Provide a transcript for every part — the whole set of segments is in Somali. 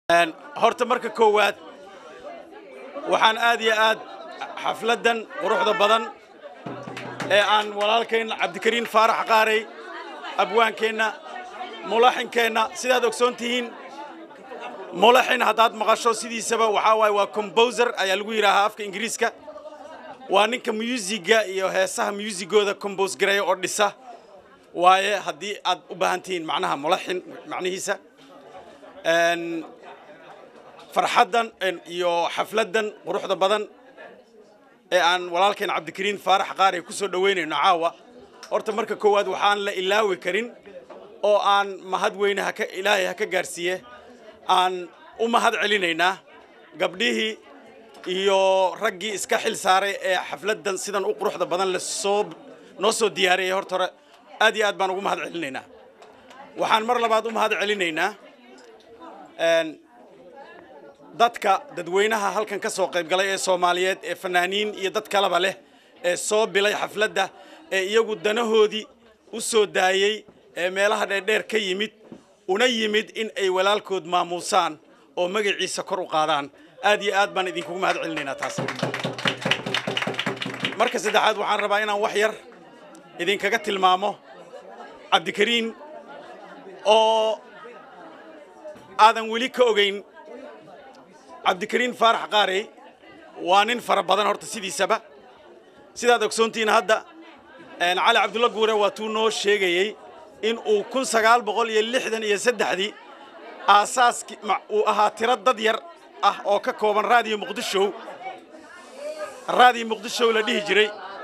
horta marka koowaad waxaan aad iyo aad xafladan quruxda badan ee aan walaalkeen Cabdikariin Faarax Qaarey abwaankeena mulaxinkeena sidaad ogsoontihiin mulaxin hadaad maqasho sidiisaba waxa waay waa composer ayaa lagu yiraahaa afka Ingiriiska waa ninka musiga iyo heesaha musigooda compose gareeyo oo dhisa waaye hadii aad u baahantiin macnaha mulaxin macnihiisa farxadan iyo xafladan quruxda badan ee aan walaalkeen Cabdikariin Faarax Qaarey ku soo dhaweynayno caawa horta marka koowaad waxaan la ilaawi karin oo aan mahad weynaha ka Ilaahay ha ka gaarsiiye aan u mahad celinaynaa gabdhihii iyo raggii iska xil saaray ee xafladan sidan u quruxda badan la soo noo soo diyaariyay horta aad iyo aad baan ugu mahad celinaynaa waxaan mar labaad u mahad celinaynaa dadka dadweynaha halkan ka soo qayb galay ee Soomaaliyeed ee fanaaniin iyo dad kale ba leh ee soo bilay xafladda ee iyagu danahoodii u soo daayay ee meelaha dheer ka yimid una yimid in ay walaalkood maamuusaan oo magaciisa kor u qaadaan aad iyo aad baan idinku mahad celinaynaa taas marka saddexaad waxaan rabaa inaan wax yar idinkaga tilmaamo Cabdikariin oo aadan weli ka ogeyn Cabdikariin Faarax Qaarey waa nin fara badan horta sidiisaba sidaad ogsoontiin hadda Cali Cabdulla Guure waa tuu noo sheegayay in uu 1963 aasaaski uu ahaa tiro dad yar ah oo ka kooban raadiyo Muqdisho la dhihi jiray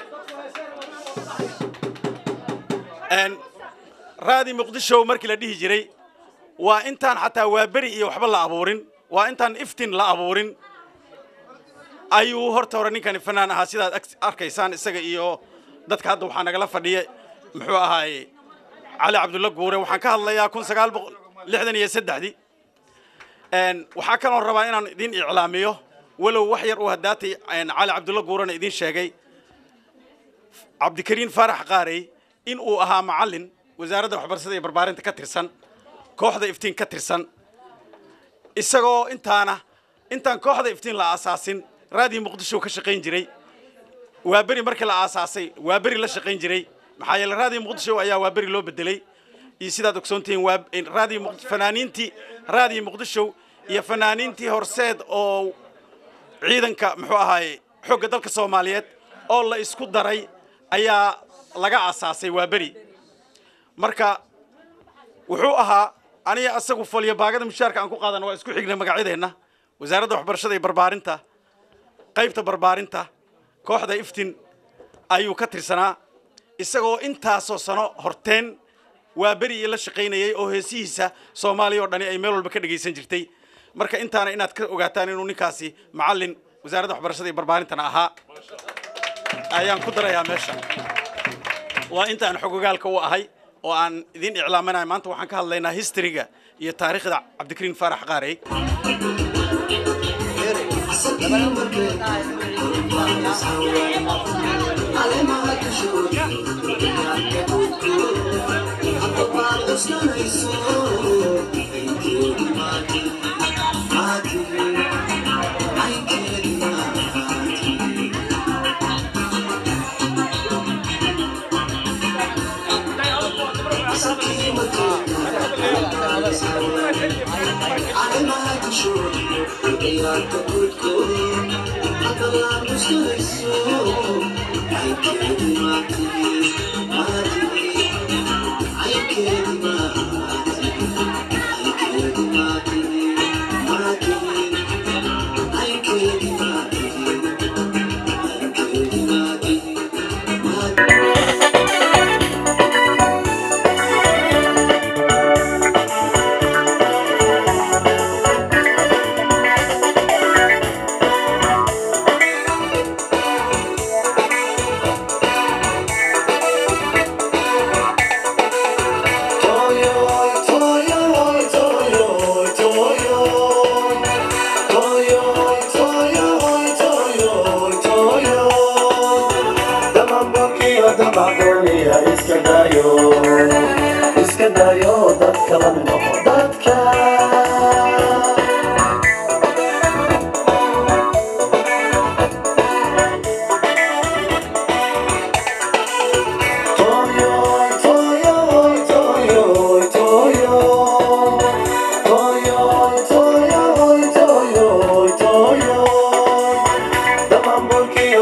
raadiyo Muqdisho markii la dhihi jiray waa intaan xataa waa bari iyo waxba la abuurin waa intaan iftiin la abuurin ayuu horta hore ninkani fanaan ahaa sidaad arkaysaan isaga iyo dadka hadda waxaa nagala fadhiyay muxuu ahaay Cali Cabdulla Guure waxaan ka hadlayaa 1963 waxaa kaloo rabaa inaan idin iclaamiyo walow wax yar oo hadaatay Cali Cabdulla Guurena idin sheegay Cabdikariin Faarax Qaarey in uu ahaa macallin wasaaradda waxbarashada iyo barbaarinta ka tirsan kooxda iftiin ka tirsan isagoo intaan kooxda iftiin la aasaasin raadiyo Muqdisho ka shaqeyn jiray waa bari markii la aasaasay waa bari la shaqeyn jiray maxaa yeelay raadiyo Muqdisho ayaa waa bari loo bedelay iyo sidaad ogsoontiin waa raadiyo fanaaniintii raadiyo Muqdisho iyo fanaaniintii horseed oo ciidanka muxuu ahaay xogga dalka Soomaaliyeed oo la isku daray ayaa laga aasaasay waa bari marka wuxuu ahaa aniga asagu faliyo baagada mushaarka aan ku qaadano waa isku xigna magacadeena wasaaradda waxbarashada iyo barbaarinta qaybta barbaarinta kooxda iftiin ayuu ka tirsanaa isagoo intaasoo sano horteen waa bari la shaqeynayay oo heesihiisa Soomaaliya oo dhani ay meel walba ka dhageysan jirtay marka intaana inaad ka ogaataan inuu ninkaasi macallin wasaaradda waxbarashada iyo barbaarintana ahaa ayaan ku darayaa meesha waa intaan xogogaalka u ahay oo aan idin iclaaminay maanta waxaan ka hadlaynaa historyga iyo taariikhda Cabdikariin Faarax Qaarey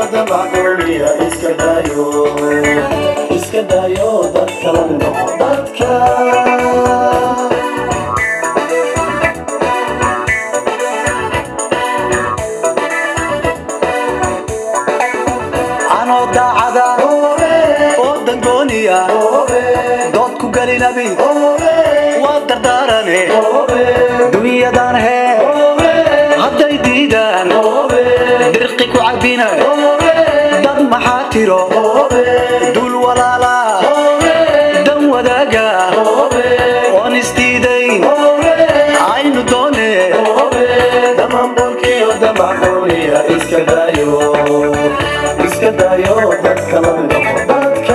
دمعقولي اسكدايو دادك لندق دادك عنو داعدا ودن قونيا دودكو قالي نبي ودر داراني دنيا دان هي هداي ديدان درقك وعبينا داد محاتيرو دول ولالا دم وداقا ونستيدين عينو دوني دمان بولكي ودمع قولي اسكدايو دادك لندق دادك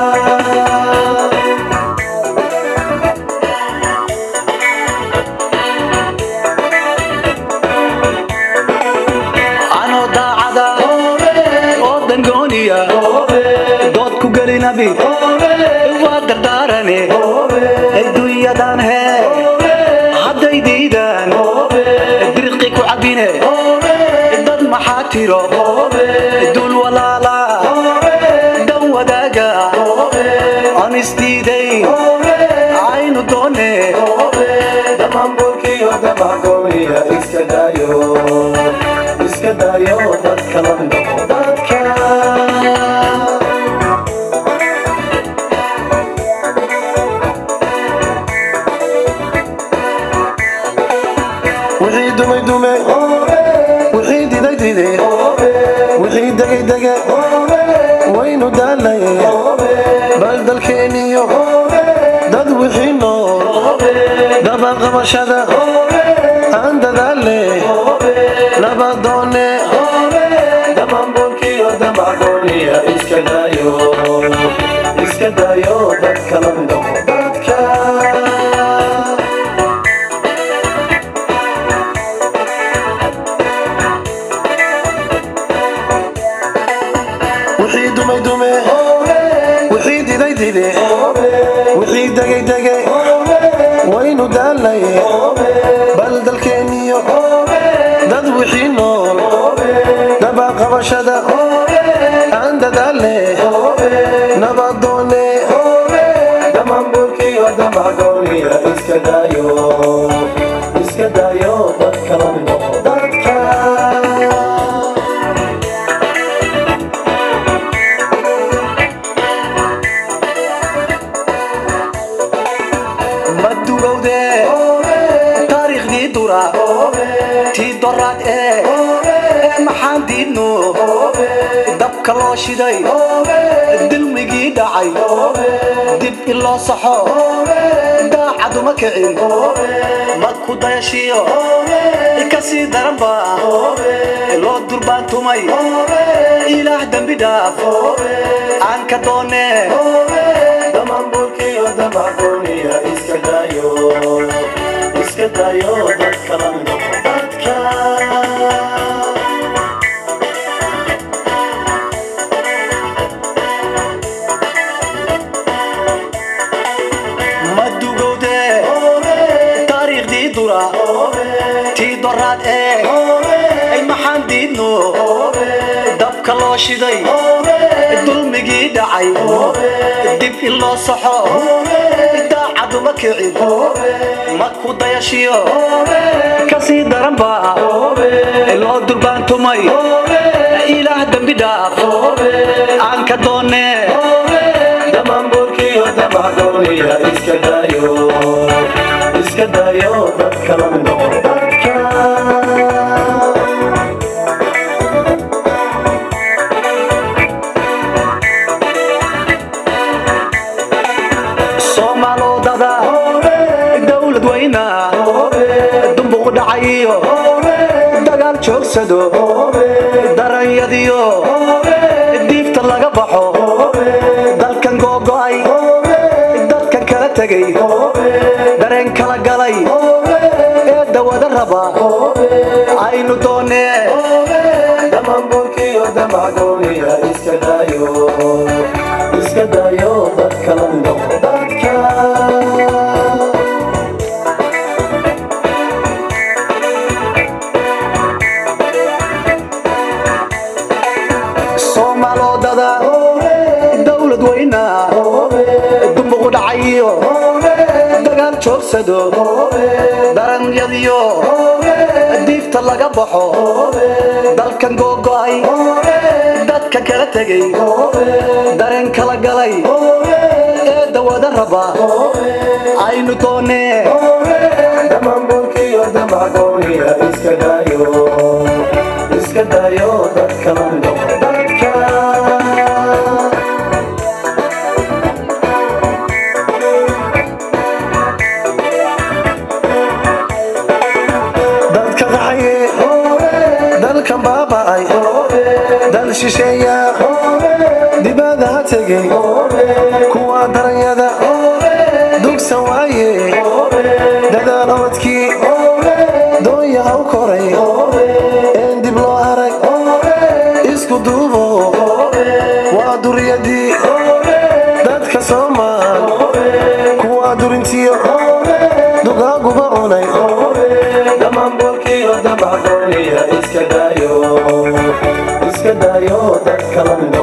doodku gali nabi waa dardaarane adduunya daan hee hadday diidaan dirqi ku cabine dad maxaa tiro dul walaala dan wadaaga aan isdiidayn aynu doone dhamaan bulkiyo damacgooya iskadaayo dadka landaqo dadka وحي دقي وينو دالي بلد الكينيو داد وحي نور دابا غمشادا عند دالي لابا دوني دابا مبولكيو دابا قولي اسكدايو دادك لندق دادك وحي دقي وينو دالي بلد الكينيو داد وحي نور دابا قبشدا عند دالي نبا دوني دمان بولكيو دمع قولي اسكدايو دادك لندق دادك تي درات محان دينو دبك الله شداي دلمقي دعي دب الله صحو دا عدو مكعين مكو دايشيو كسي درنبا لو دربان تومي إله دم بداف عنك دوني دمان بولكيو دمع قولي اسكدايو دادك لندق دادك مدو قودي تاريخ دي دورا تي درات اي محان دينو دبك الله شداي دلمقي دعي دب الله صحو دا عدو مكعين مكو دايشيو كسي درنبا لو دربان تومي إله دم بداف عنك دوني دمان بولكيو دمع قولي اسكدايو دادك لندق دادك دنبو دعيو دقال جوكسدو دريديو ديفت لغا بخو دالكن غوغاي دالكن كلا تغي درين كلا غلاي دوادا ربا عينو دوني دمان بولكيو دمع قولي اسكدايو دادك لندق دادك joogsado daranyadiyo diifta laga baxo dalkan googo'ay dadka kala tegay dareen kala galay ee dawada raba aynu doonee damamburkiyo damacgooniya iska dayo dadka qaxaye dalkan baaba'ay dal shisheeya dibadaha tegay kuwa daranyada dugsan waaye dadaal orodkii doonyaha u koray een dib loo arag isku duubo waa duriyadii dadka Soomaal kuwa durintiyo dugaaguba cunay damamburkiyo damacgooniya iska dayo dadka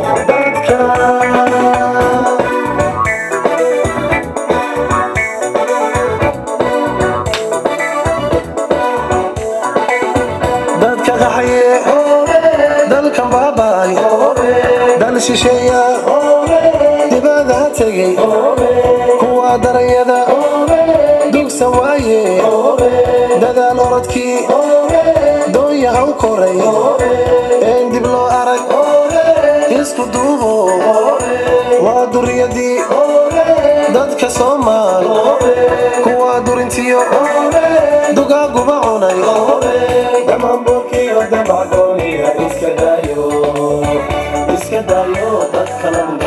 dadka qaxaye dalkan baaba'ay dal shisheeya dibadaha tegay kuwa daranyada dugsan waaye dadaal orodkii doonyaha u koray een dib loo arag isku duubo waa duriyadii dadka Soomaal kuwa durintiyo dugaaguba cunay damamburkiyo damacgooniya iska dayo dadka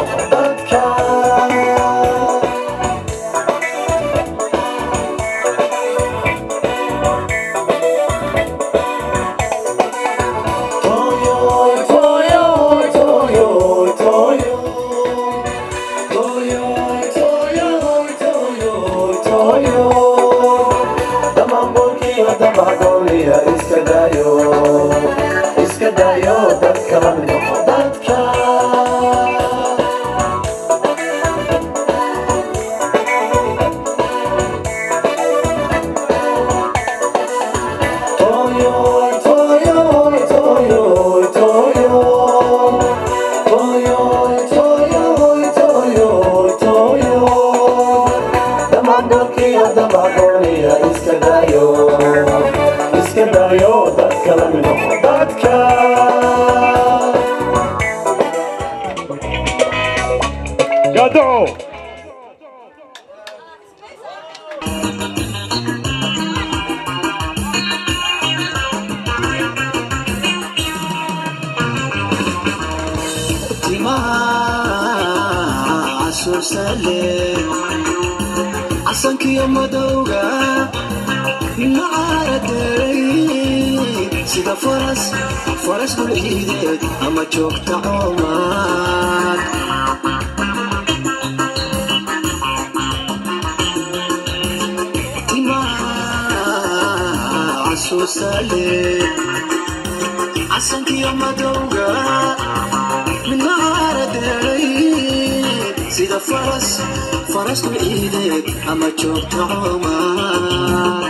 damacgooniya iska dayo dadka damamburkiyo damacgooniya iska dayo dadka جدعو عسانك يا مدوغا سيدا فرس بالعيدات أما جوكت عمر عسوسالي عسانك يا مدوغا من نهار داري سيدا فرس بالعيدات أما جوكت عمر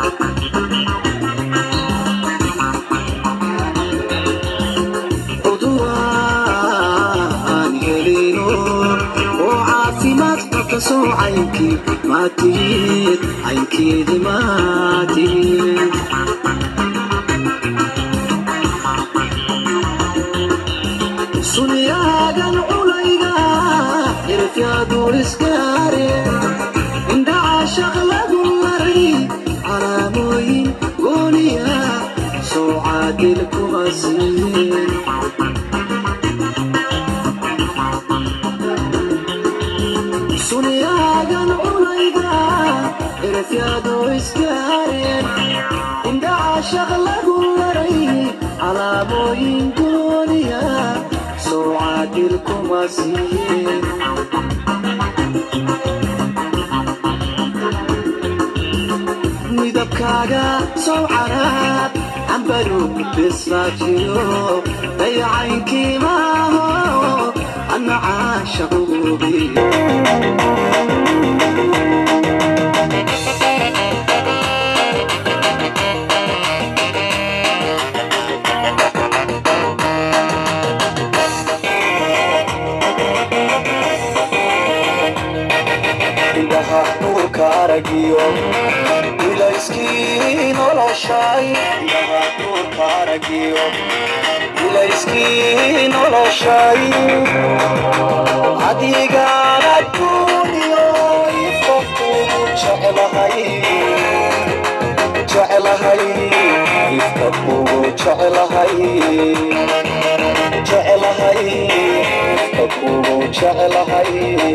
سو عينكي ما تهيد عينكي دي ما تهيد سنياغا العليقا يرف يا دور اسكاري عند عاشق لقمري على موين قوليا سوعات الكواسين سنياغا العليقا يرف يا دور اسكاري عند عاشق لقمري على موين قوليا سوعات الكواسين midabkaaga soo caraab ambaru bisfaajiyo dayacaynkii maaho ana caashaquubi كارجيو إلى إسكين ولا شيء إنها نور كارجيو إلى إسكين ولا شيء عديقانا الدنيا يفقوا جعلهاي يفقوا جعلهاي يفقوا جعلهاي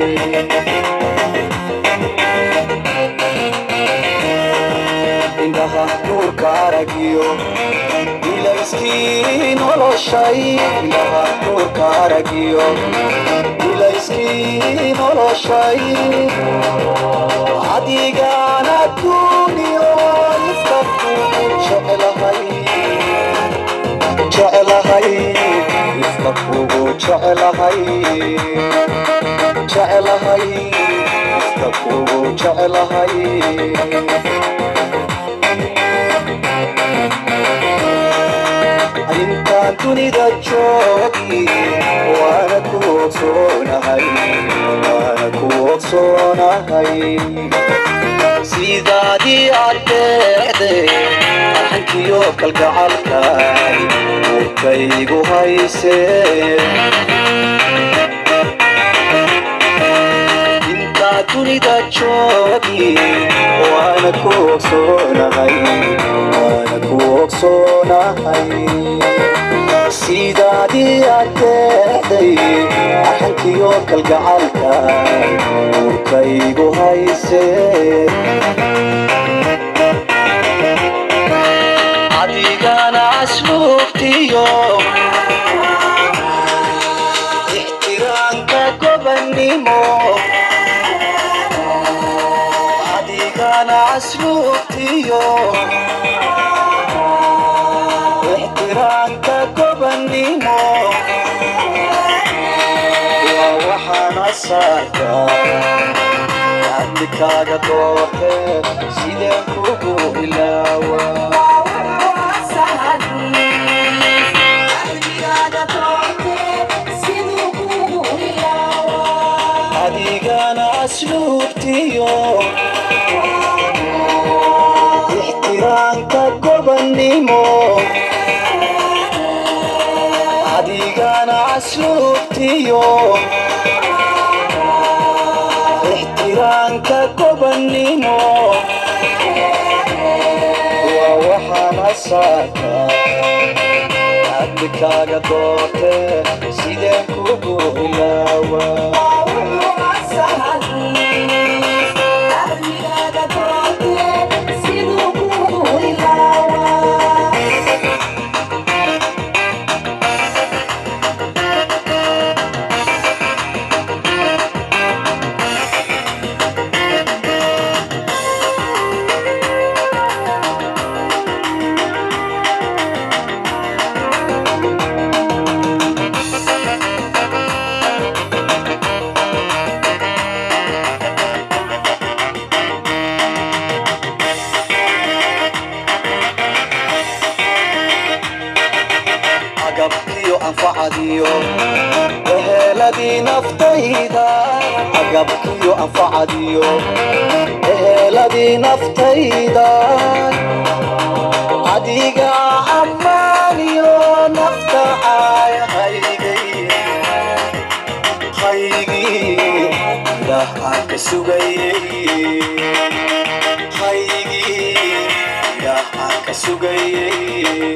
إنها نور كارجيو إلى إسكين ولا شيء إنها نور كارجيو إلى إسكين ولا شيء عديقانا الدنيا يفقوا جعلهاي يفقوا جعلهاي يفقوا جعلهاي intaan dunida joogi waana ku ogsoonahay sidaadii ardeecday arxankiyo kalgacalkay murkaygu haysee intaan dunida joogi waana ku ogsoonahay sidaadii ardeecday arxankiyo kalgacalkay murkaygu haysee adigana asluubtiyo ixtiraamka gobannimo adigana asluubtiyo ixtiraamka gobannimo waa waxaan asaarkaa adikaaga doortee sideen kugu ilaawa adigana asluubtiyo ixtiraamka gobannimo adigana asluubtiyo ixtiraamka gobannimo waa waxaan asaarkaa adikaaga doortee sideen kugu ilaawa agabkiyo anfacadiyo eheeladii naftayda agabkiyo anfacadiyo eheeladii naftayda adiga ammaaniyo nafta caayhaygii ilaah aan ka sugayey haygii ilaah aan ka sugayey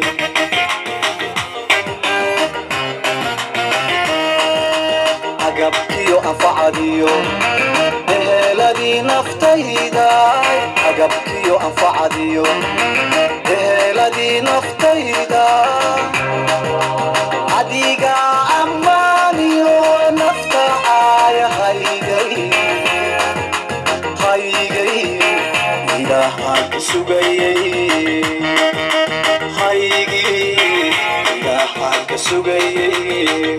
agabkiyo anfacadiyo eheeladii naftayda agabkiyo anfacadiyo eheeladii naftayda adiga ammaaniyo nafta caayahaygay ilaah aan ka sugayey haygii ilaah aan ka sugayey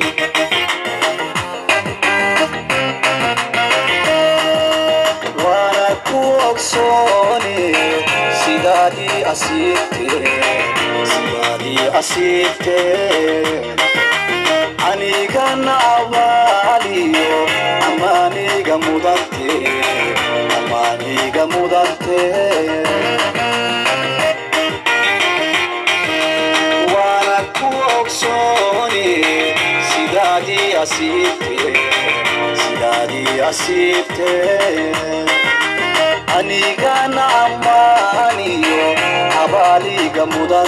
sidaadii asiibtee anigana abaaliyo amaaniga mudante asiibte anigana ammaaniyo abaaliga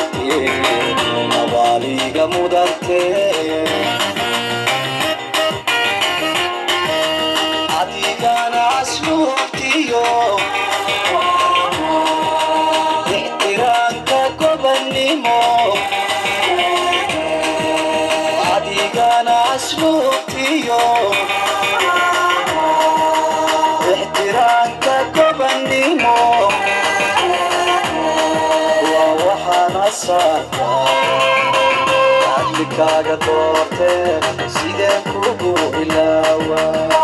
mudante adigana asluubtiyo ixtiraamka gobannimo adigana asluubtiyo ixtiraamka gobannimo waa waxaan asaarka adlikaaga doorte sideen kugu ilaawa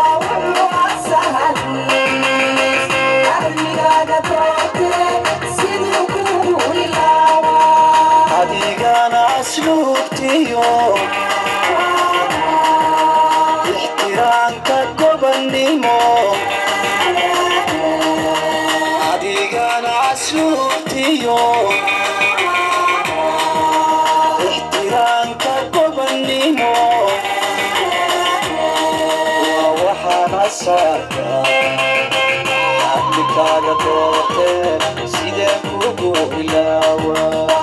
adigana asluubtiyo ixtiraamka gobannimo adigana asluubtiyo ixtiraamka gobannimo waa waxaan asaarka adlikaaga doorte sideen kugu ilaawa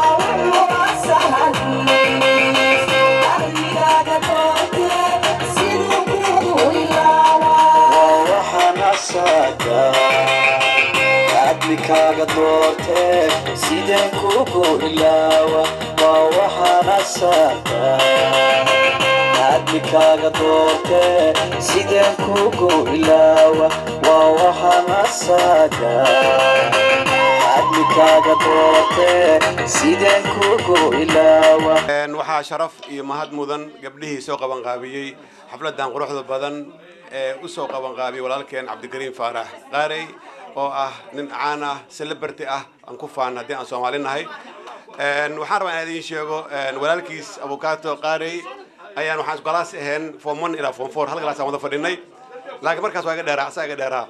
adlikaaga doorte sideen kugu ilaawa waa waxaan asaarka adlikaaga doorte sideen kugu ilaawa waa waxaan asaarka adlikaaga doorte sideen kugu ilaawa waxaa sharaf iyo mahad mudan gabdhihii soo qaban qaabiyey xafladan quruxda badan ee u soo qaban qaabiyey walaalkeen cabdikariim faarax qaarey oo ah nin caan ah celebrity ah aan ku faan haddii aan Soomaali nahay waxaan rabaa inaan idiin sheego walaalkiis avocado qaarey ayaan waxaan galaas ahayn form 1 ilaa form 4 hal galaas aan wada fadhinay laakiin markaas waa iga dheeraa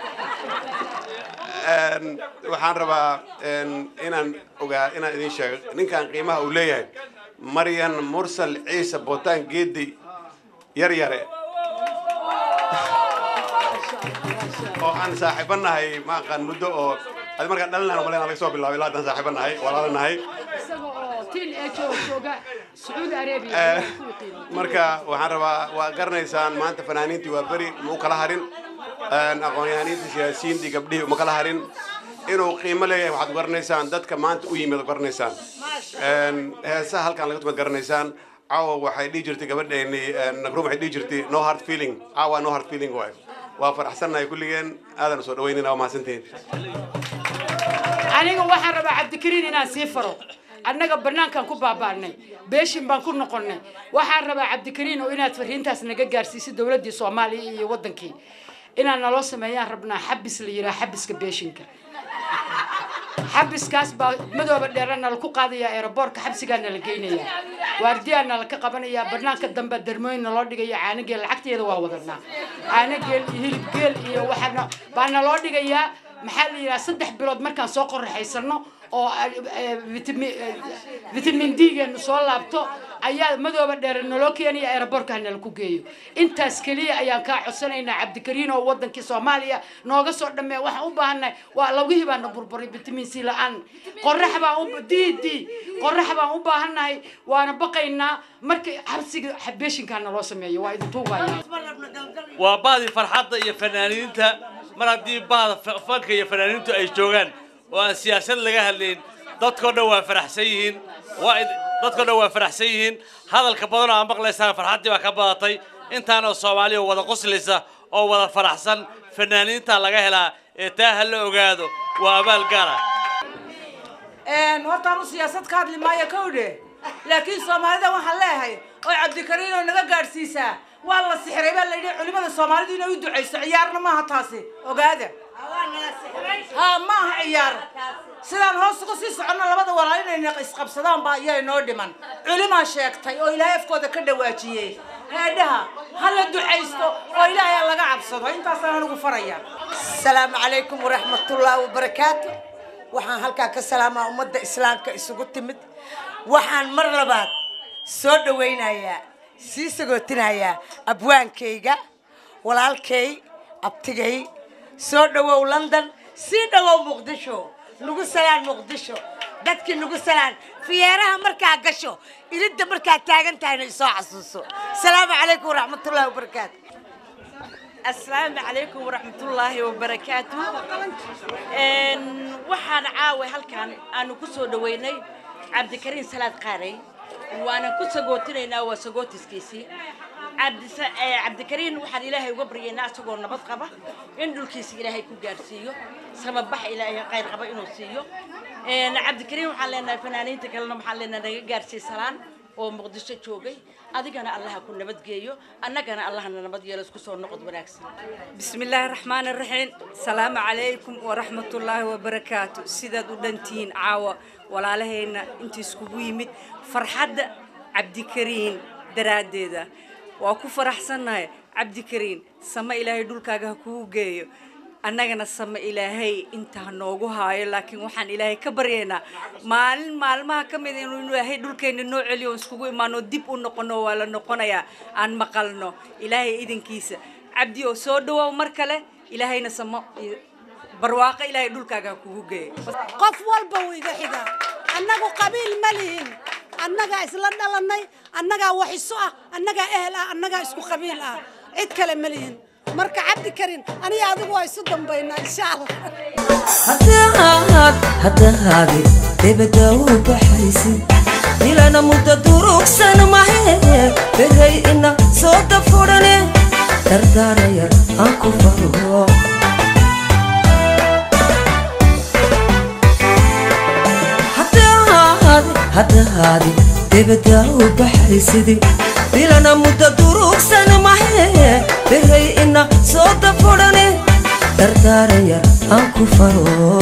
waxaan rabaa inaan idiin sheego ninkan qiimaha uu leeyahay Maryan Mursal Ciise Botaan Geedi yare oo aan saaxiibanahay ma aqaan muddo oo ad markaan dhalinaano maleen laga soo bilaabay ilaa aan saaxiibanahay walaalanahay isagoo oo tiin jooga Saudi Arabia marka waxaan rabaa waa garanaysaan maanta fanaaniintii waa bari ma kala harin aqoon-yahaniintii siyaasiyiintii gabdhihii ma kala harin inuu qiimo leeyahay waxaad garanaysaan dadka maanta u yimid garanaysaan heesaha halkan laga tumad garanaysaan caawa waxay dhihi jirtay gabadheeni nagruum waxay dhihi jirtay no hard feeling caawa no hard feeling waay waa faraxsanahay kulligeen aadan soo dhaweynina waa mahadsantihiin aniga waxaan rabaa cabdikariin inaan sii faro annaga banaankan ku baabaanay beeshin baan ku noqonnay waxaan rabaa cabdikariin oo inaad fariintaas naga gaarsiiso dawladda Soomaaliya iyo wadankii inaan naloo sameeyaan rabnaa xabis la yiraahdo xabiska beeshinka xabiskaas baa madooba dheerana la ku qaadaya aeroboortka xabsigaana la geynaya waardiyaana la ka qabanaya barnaamijka dambe darmooyina loo dhigaya caanageel lacagteeda waa wadanaa caanageel iyo hilibgeel iyo waxana baana loo dhigaya maxaa la yiraahdaa 3 bilood markaan soo qorraxaysano oo vitamin D-geenu soo laabto ayaa madooba dheer naloo keenaya aeroboortkana la ku geeyo intaas kaliya ayaan ka codsanaynaa cabdikariin oo wadankii Soomaaliya nooga soo dhameey waxaan u baahanahay waa lagu hibaana burburay vitamin C la'aan qorrax baan u baahanahay waana baqaynaa markii xabsiga xabeeshinkaana loo sameeyo waa idin tuugaya waa baadi farxadda iyo fanaaniinta mar haddii baada fanka iyo fanaaniintu ay joogaan oo aan siyaasad laga hadlayn dadkoo dhan waa faraxsan yihiin hadalka badan oo aan maqlaysaan farxaddii baa ka badatay intaana Soomaaliya wada qoslaysa oo wada faraxsan fanaaniinta laga helaa ee taa hal la ogaado waa abaal gaar ah horta siyaasad ka hadli maayo kowde laakiin Soomaalida waxaan leeyahay oo cabdikariin oo naga gaarsiisaa waa la sixray baa la yiri culimada Soomaalidu inay u duceyso ciyaarna ma aha taasi ogaada ما عيار سلام هوسكو سي سعنا لبدا walaalin inay isqabsadaan baa ayay noo dhiman culima sheegtay oo Ilaahay afkooda ka dhawaajiyay heedaha hala duceysto oo Ilaahay laga cabsado intaas aan ugu faraya السلام عليكم ورحمة الله وبركاته waxaan halka ka salaamaa ummadda islaamka isugu timid waxaan mar labaad soo dhaweynaya sii sagootinaya abwaankayga walaalkay abtigay soo dhawow London sii dhawow Muqdisho nugu salaan Muqdisho dadkii nugu salaan fiyeeraha markaa gasho ilida markaa taagan tahay soo xasuuso salaamu calaykum waraxmatullaahi wabarakaatuh السلام عليكم ورحمة الله وبركاته. وحنا عاوي هالكان أنا كسر دويني عبد الكريم سلاد قاري وأنا كسر قوتنا وسقوت سكيسي عبد الكريم وحد إلهي وقبري الناس تقول نبض قبة إنه الكيس إلهي كوجارسيو سبب بح إلهي غير قبة إنه سيو عبد الكريم حلنا فنانين تكلمنا حلنا جارسي سلام ومقدسة شوقي أديكنا الله كنا نبض جيو أنا كنا الله نبض يلس كسر نقد براكس. بسم الله الرحمن الرحيم السلام عليكم ورحمة الله وبركاته سيدة دنتين عاوة ولا لهنا أنت سكوبيمت فرحة عبد الكريم دراديدا وأكو فرح سنة عبد الكريم سما إلهي دول كاجه كوجيو أنا جنا سما إلهي أنت هنوجو هاي لكن وحن إلهي كبرينا مال ما كم إنه إلهي دول كين النوع اليوم سكوبي ما نديب ونقنا ولا نقنا يا عن مقالنا إلهي إذن كيس عبدي وسودوا ومركله إلهي نسمع برواقة إلهي دول كاجه كوجي قف والبوي ذحيدا أنك قبيل مليين أنك إسلام لنا أنك وحسوا أنك أهل أنك إسكو قبيل عد كلام مليين مرك عبد الكريم أنا يا أبو يصدم بينا إن شاء الله هذا هذه تبدأ بحيسي إلى أنا متدورك سنة ما هي بهي إن صوت فورني تردار يا أنكو فرو هذا هذه تبدأ بحيسي إلى أنا متدورك سنة ما هي بهي إن صوت فورني تردار يا أنكو فرو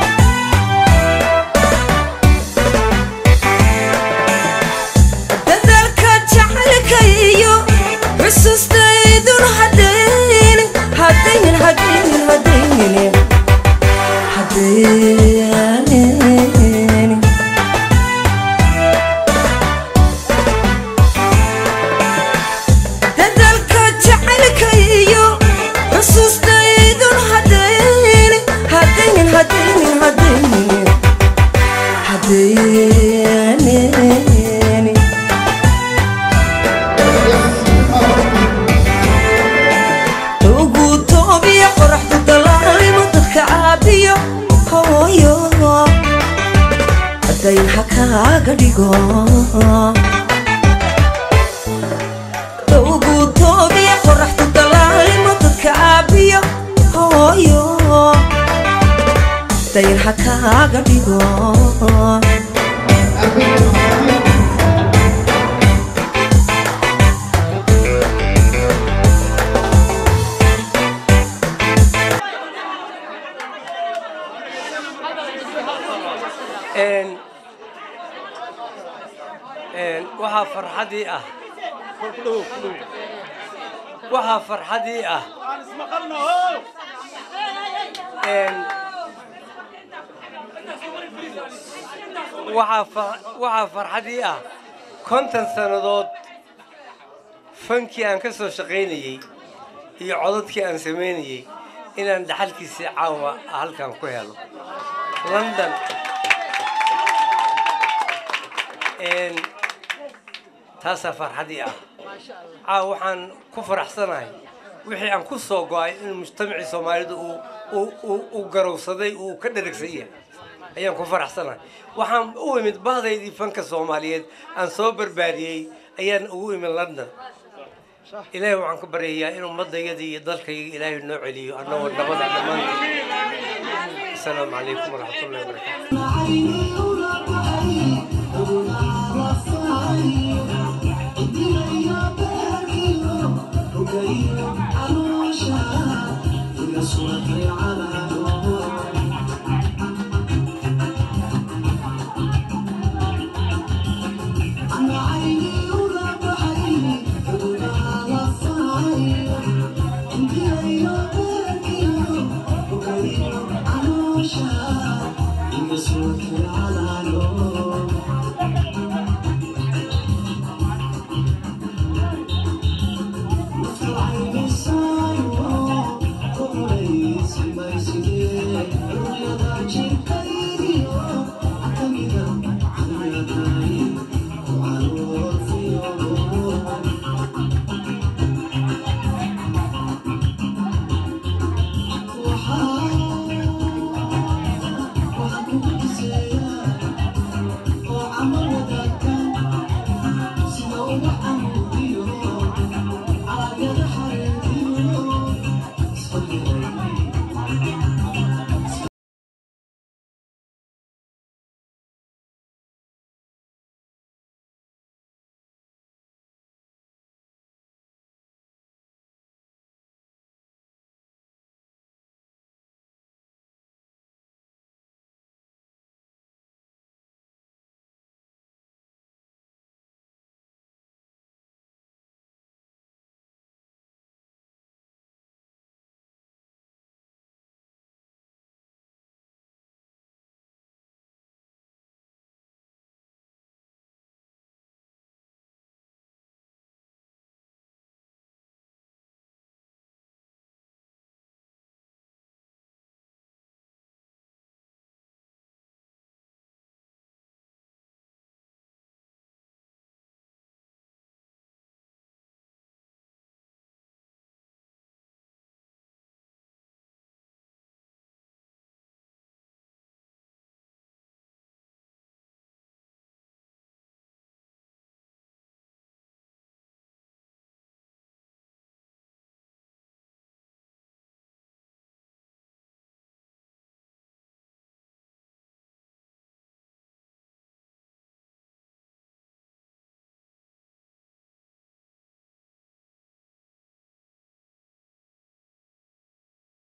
بس تيدون هديني هديني هديني هديني هديني تدلك جعلك ايو بس تيدون هديني هديني هديني هديني هديني داين حكا قديقو دوقو توبي قرحت الدلال مددك عابيو هويو داين حكا قديقو waxaa farxadii ah waxaa farxadii ah 50 sanadood fankii aan ka soo shaqaynayay iyo codadkii aan sameynayay inaan dhaxalkiisa caawa halkan ku helo London تاسا فرحتي waxaan ku faraxsanahay wixii aan ku soo go'ay in mujtamaci Soomaalidu uu garowsaday uu ka dharagsan yahay ayaan ku faraxsanahay waxaan u imid bahdaydii fanka Soomaaliyeed aan soo barbaariyay ayaan ugu imid London ilaahay waxaan ka baryayaa in ummadayadii iyo dalkayga ilaahay noo celiyo annagoo nabad dhamaan السلام عليكم ورحمة الله وبركاته